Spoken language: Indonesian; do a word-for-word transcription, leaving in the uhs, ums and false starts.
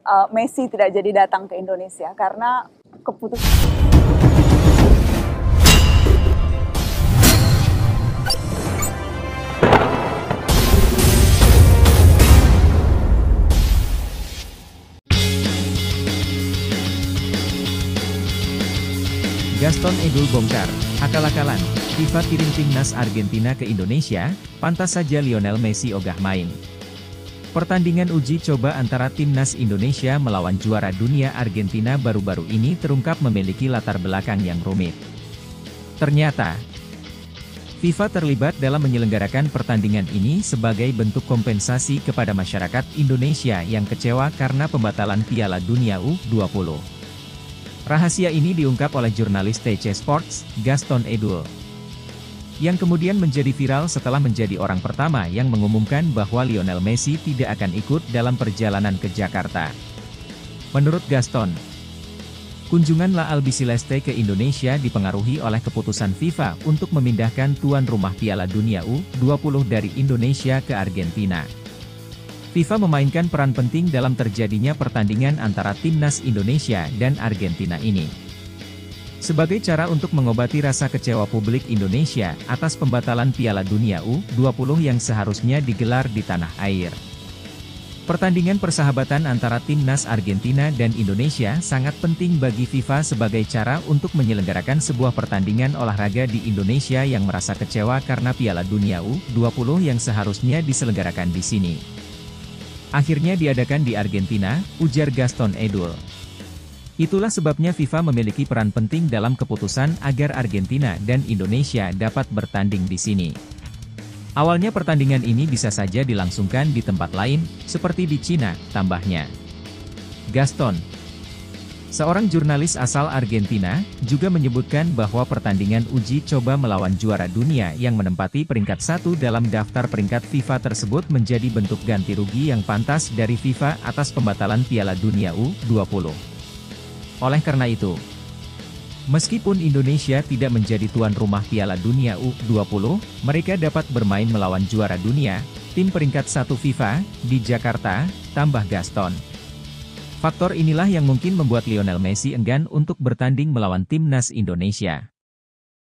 uh, Messi tidak jadi datang ke Indonesia karena keputusan. Gaston Edul bongkar, akal-akalan, FIFA kirim timnas Argentina ke Indonesia, pantas saja Lionel Messi ogah main. Pertandingan uji coba antara timnas Indonesia melawan juara dunia Argentina baru-baru ini terungkap memiliki latar belakang yang rumit. Ternyata, FIFA terlibat dalam menyelenggarakan pertandingan ini sebagai bentuk kompensasi kepada masyarakat Indonesia yang kecewa karena pembatalan Piala Dunia U dua puluh. Rahasia ini diungkap oleh jurnalis T C Sports, Gaston Edul, yang kemudian menjadi viral setelah menjadi orang pertama yang mengumumkan bahwa Lionel Messi tidak akan ikut dalam perjalanan ke Jakarta. Menurut Gaston, kunjungan La Albiceleste ke Indonesia dipengaruhi oleh keputusan FIFA untuk memindahkan tuan rumah Piala Dunia U dua puluh dari Indonesia ke Argentina. FIFA memainkan peran penting dalam terjadinya pertandingan antara timnas Indonesia dan Argentina ini. Sebagai cara untuk mengobati rasa kecewa publik Indonesia atas pembatalan Piala Dunia U dua puluh yang seharusnya digelar di tanah air. Pertandingan persahabatan antara timnas Argentina dan Indonesia sangat penting bagi FIFA sebagai cara untuk menyelenggarakan sebuah pertandingan olahraga di Indonesia yang merasa kecewa karena Piala Dunia U dua puluh yang seharusnya diselenggarakan di sini akhirnya diadakan di Argentina, ujar Gaston Edul. Itulah sebabnya FIFA memiliki peran penting dalam keputusan agar Argentina dan Indonesia dapat bertanding di sini. Awalnya pertandingan ini bisa saja dilangsungkan di tempat lain, seperti di Cina, tambahnya. Gaston, seorang jurnalis asal Argentina, juga menyebutkan bahwa pertandingan uji coba melawan juara dunia yang menempati peringkat satu dalam daftar peringkat FIFA tersebut menjadi bentuk ganti rugi yang pantas dari FIFA atas pembatalan Piala Dunia U dua puluh. Oleh karena itu, meskipun Indonesia tidak menjadi tuan rumah Piala Dunia U dua puluh, mereka dapat bermain melawan juara dunia, tim peringkat satu FIFA, di Jakarta, tambah Gaston. Faktor inilah yang mungkin membuat Lionel Messi enggan untuk bertanding melawan timnas Indonesia.